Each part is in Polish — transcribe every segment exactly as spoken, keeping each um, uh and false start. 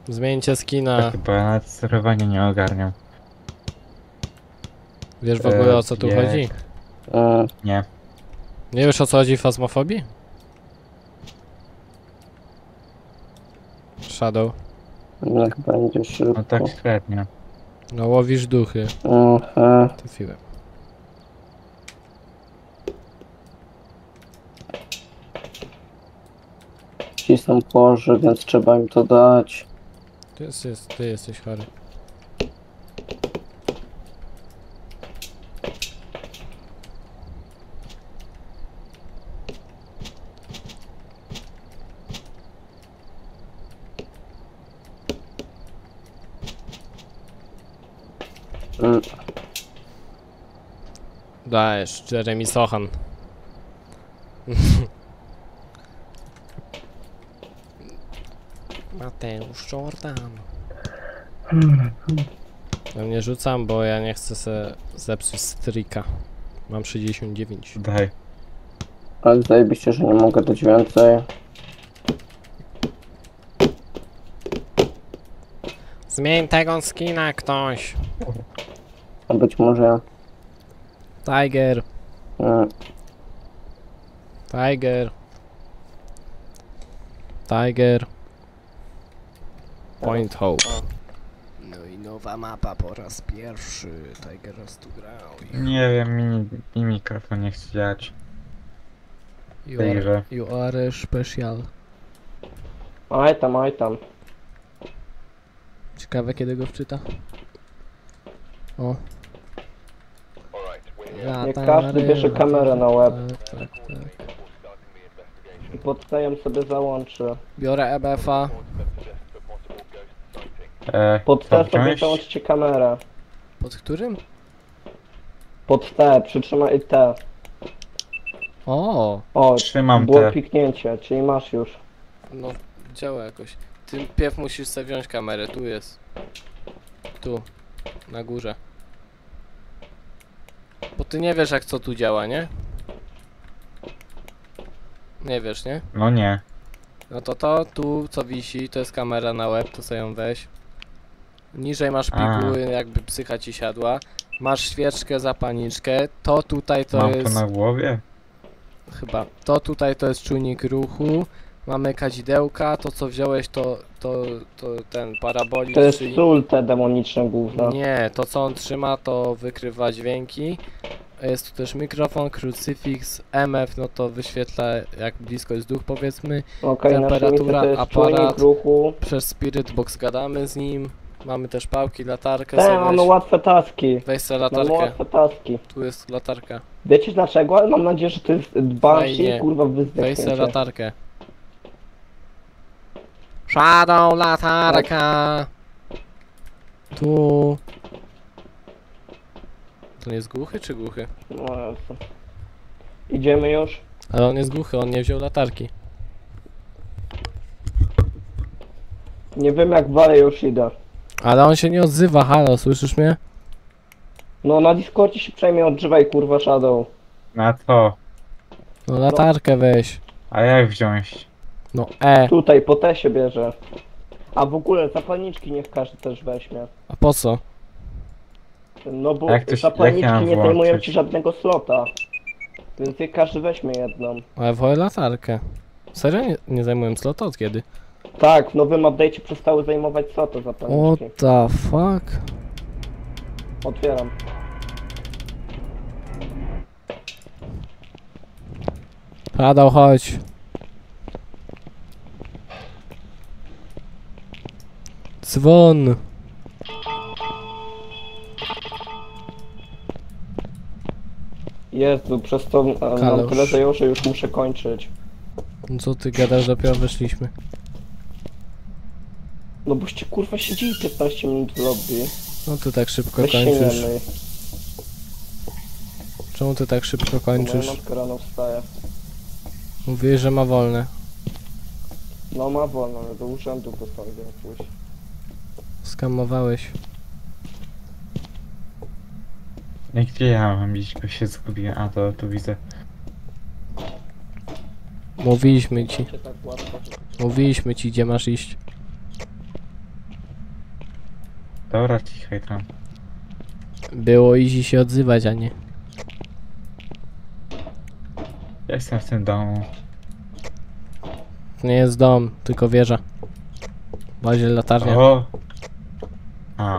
Zmieńcie skina. Tak, bo ja nawet sterowania nie ogarniam. Wiesz w ogóle o co tu Eee, chodzi? E, Nie. Nie wiesz o co chodzi w fazmofobii? Shadow. niech będzie szybko. No tak średnio. No łowisz duchy. Aha. Trafiłem. Ci są chorzy, więc trzeba im to dać. Ty, jest, jest, ty jesteś chory. Mm. Dajesz, Jeremy Sochan. Mateusz Jordan. Ja nie rzucam, bo ja nie chcę se zepsuć strika. Mam sześćdziesiąt dziewięć. Daj. Ale zajebiście, że nie mogę dać więcej. Zmień tego skina ktoś. A być może ja. Tiger. Mm. Tiger. Tiger. Point Hope. No i nowa mapa po raz pierwszy. Tiger raz tu grał. Nie wiem, mi, mi mikrofon nie chce działać. You Tej are, grze. you are special. Aj tam, aj tam. Ciekawe kiedy go wczyta. O. Niech każdy bierze kamerę na łeb. Tak, tak, tak. I podstajem sobie załączy. Biorę E B F-a. E, Pod to T sobie wziąłeś? załączcie kamerę. Pod którym? Pod T, przytrzymaj T. O, O, Trzymam było te. piknięcie, czyli masz już. no działa jakoś. Ty pierw musisz sobie wziąć kamerę, tu jest. Tu, na górze. Bo ty nie wiesz jak co tu działa, nie? Nie wiesz, nie? No nie. No to to, tu co wisi, to jest kamera na łeb, to sobie ją weź. Niżej masz A. piguły, jakby psycha ci siadła. Masz świeczkę, zapalniczkę. To tutaj to Mam jest... to na głowie? Chyba. To tutaj to jest czujnik ruchu. Mamy kadzidełka, to co wziąłeś to, to, to ten parabolik. To jest czyli- sól te demoniczne gówno. Nie, to co on trzyma to wykrywa dźwięki. Jest tu też mikrofon, krucyfiks, M F, no to wyświetla jak blisko jest duch powiedzmy. Okej, okay, temperatura, to jest aparat. czujnik ruchu. Przez Spirit Box gadamy z nim. Mamy też pałki, latarkę Te, sobie mamy weź. łatwe taski. Weź sobie Mamy latarkę. łatwe taski. Tu jest latarka. Wiecie dlaczego? Ale mam nadzieję, że to jest Banshee, Fajnie. kurwa Weź sobie wyzdechnięcie. latarkę. Shadow latarka. Tu. To nie jest głuchy czy głuchy? No, jasne. Idziemy już? Ale on jest głuchy, on nie wziął latarki. Nie wiem jak dalej już idę. Ale on się nie odzywa, halo, słyszysz mnie? No na Discordzie się przejmie odżywaj kurwa Shadow. Na to. No latarkę weź. A jak wziąć? No E. Tutaj po te się bierze. A w ogóle zapalniczki niech każdy też weźmie. A po co? No bo Jak to się- jak zapalniczki ja mam nie zajmują włączyć? ci żadnego slota. Więc niech każdy weźmie jedną. Ale wolę latarkę. Serio? Nie, nie zajmuję slota od kiedy? Tak, w nowym update'cie przestały zajmować slota What zapalniczki. the fuck? Otwieram. Padał, chodź. Dzwon. Jezu, przez to e, mam Kalusz. tyle zajęło, że już muszę kończyć. No co ty gadasz, dopiero weszliśmy. No boście kurwa siedzieli piętnaście minut w lobby. No ty tak szybko Weź się nie kończysz. myj. Czemu ty tak szybko Moja kończysz? matka rano wstaje. Mówiłeś, że ma wolne. No ma wolno, ale do urzędu postanowiłem pójść. Skamowałeś. Jak gdzie ja mam iść, bo się zgubiłem. A to tu widzę. Mówiliśmy ci. Macie tak łatwo, że- Mówiliśmy ci, gdzie masz iść. Dobra, cichaj tam. Było easy się odzywać, a nie. Ja jestem w tym domu. To nie jest dom, tylko wieża. Bazie latarnia. O! A,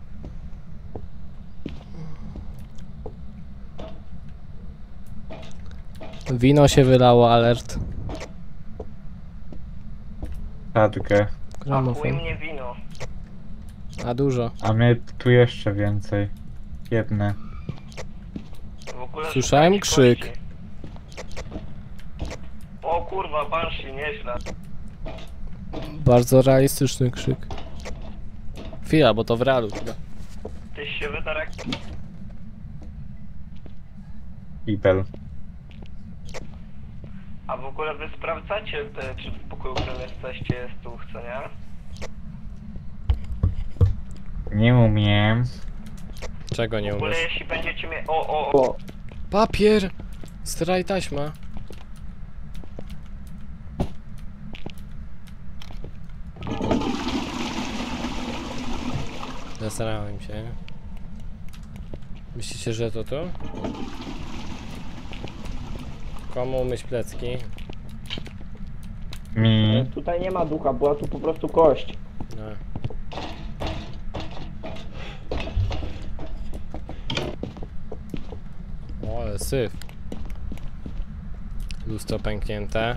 Wino się wylało, alert. sadgę. A chuj Gramofon. mnie wino. A dużo. A mnie tu jeszcze więcej. Jedne. W ogóle Słyszałem szukać krzyk. kości. O kurwa, Banshee, nieźle. Bardzo realistyczny krzyk. Chwila, bo to w realu chyba. Tyś się wydarł jak... Ibel. A w ogóle wy sprawdzacie, te, czy w pokoju, w którym jesteście, jest tu, co nie? Nie umiem. Czego nie W ogóle umiesz? jeśli będziecie mieć... O, o, o. Papier! Straj taśma. Zasrałem się. Myślicie, że to to? Komu umyć plecki? Mi. Tutaj nie ma ducha, była tu po prostu kość. No. O, ale syf. Lustro pęknięte.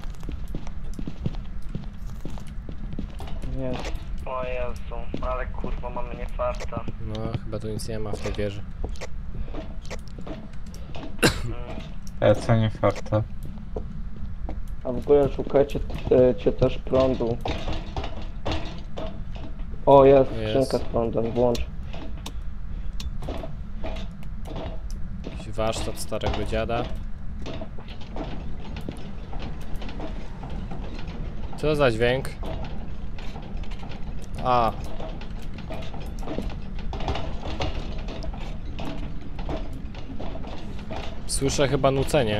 Nie. O Jezu, ale kurwa mamy nie farta. No, chyba tu nic nie ma w tej wieży. Ale co nie farta? A w ogóle szukajcie e, cię też prądu. O, jest Jest. skrzynka z prądem, włącz. Jakiś warsztat starego dziada. Co za dźwięk? A. Słyszę chyba nucenie.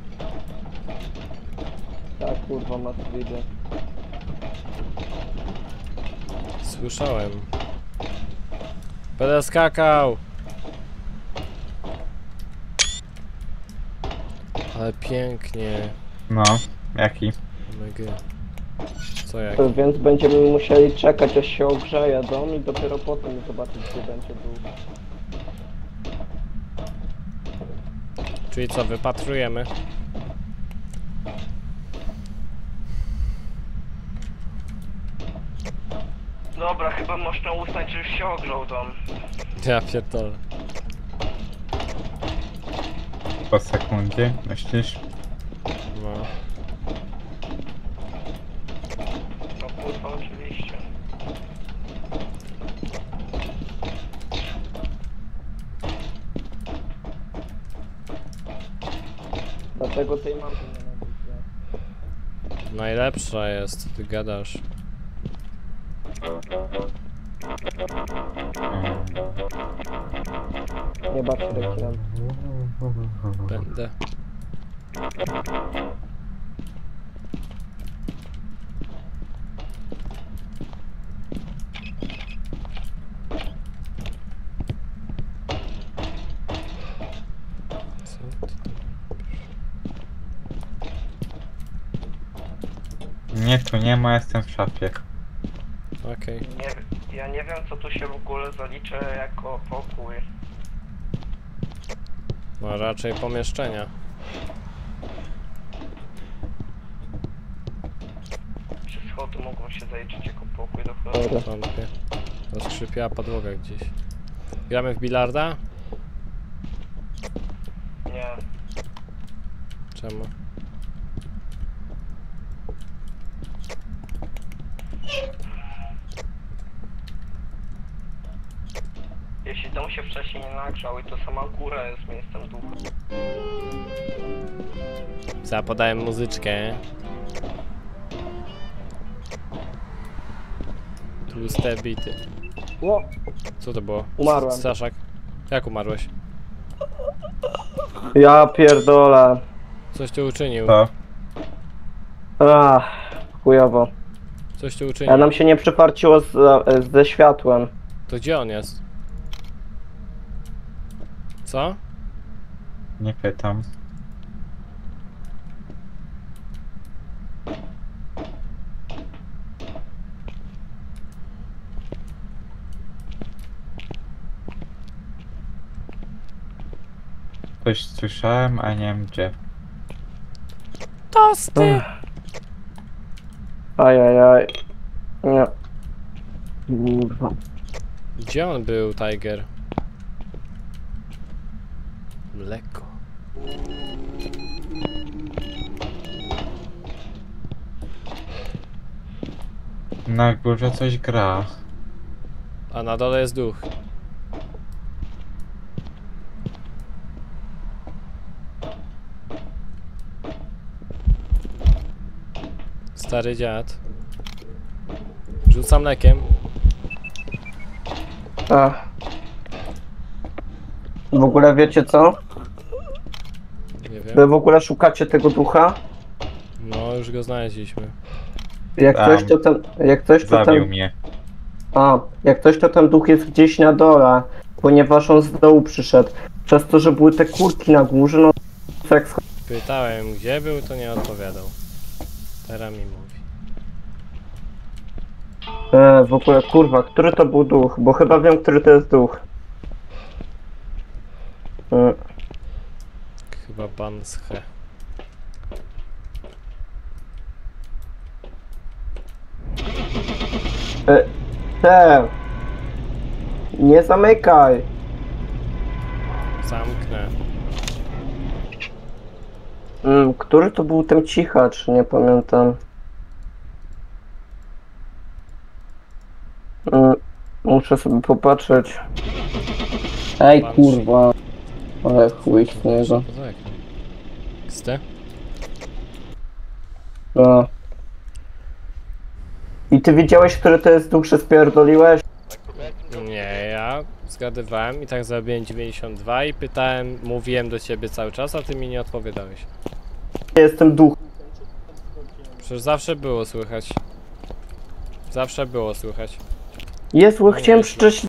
Tak, kurwa, masz widzę. Słyszałem. Będę skakał. Ale pięknie. No, jaki? Omega. Co jak? To więc będziemy musieli czekać, aż się ogrzeje dom i dopiero potem zobaczyć, gdzie będzie dół. Czyli co, wypatrujemy? Dobra, chyba można uznać, że już się ogrzał dom. Ja pierdolę. Po sekundzie, myślisz? No. No kurwa, oczywiście. Dlatego tej mapy nie nabiję. Najlepsza jest, co ty gadasz. Nie baczcie reklam. Będę. Co ty? Nie, tu nie ma, jestem w szafie. Okej. Nie, ja nie wiem, co tu się w ogóle zaliczy jako pokój. No raczej pomieszczenia. Czy schody mogą się zaliczyć jako pokój do cholery? Wątpię. Zaskrzypiała podłoga gdzieś. Gramy w bilarda? Nie. Czemu? Jeśli dom się wcześniej nie nagrzał i to sama góra jest miejscem ducha. Zapodałem muzyczkę. Tłuste bity. Ło! Co to było? Umarłem. Staszak. Jak umarłeś? Ja pierdolę. Coś tu uczynił. To. Ach, chujowo. Coś tu A uczynił. nam się nie przeparciło z, ze światłem. To gdzie on jest? Co? Nie pytam. Coś słyszałem, a nie wiem gdzie. Tosty! Ajajaj. Nie. Kurwa. Gdzie on był, Tiger? Mleko. Na górze coś gra. A na dole jest duch. Stary dziad. Rzucam lekiem. Ach. W ogóle wiecie co? Nie Wy wiem. w ogóle szukacie tego ducha? No, już go znaleźliśmy. Jak Tam. coś to ten... Jak coś to Zabił ten... mnie. A, jak coś to ten duch jest gdzieś na dole, ponieważ on z dołu przyszedł. Przez to, że były te kurki na górze, no to jak scho- Pytałem, gdzie był, to nie odpowiadał. Teraz mi mówi. e, w ogóle kurwa, który to był duch? Bo chyba wiem, który to jest duch. E, Chyba pan z He. e, te. Nie zamykaj. Zamknę. Mm, który to był ten cichacz? Nie pamiętam. Mm, muszę sobie popatrzeć. Ej Patrz. kurwa. Ale chuj z niego. Poza ekran. X T? No. I ty wiedziałeś, który to jest duch, że spierdoliłeś? Nie, ja zgadywałem i tak zrobiłem dziewięćdziesiąt dwa i pytałem, mówiłem do ciebie cały czas, a ty mi nie odpowiadałeś. Ja jestem duch. Przecież zawsze było słychać. Zawsze było słychać. Jezu, No chciałem nieźle. krzyczeć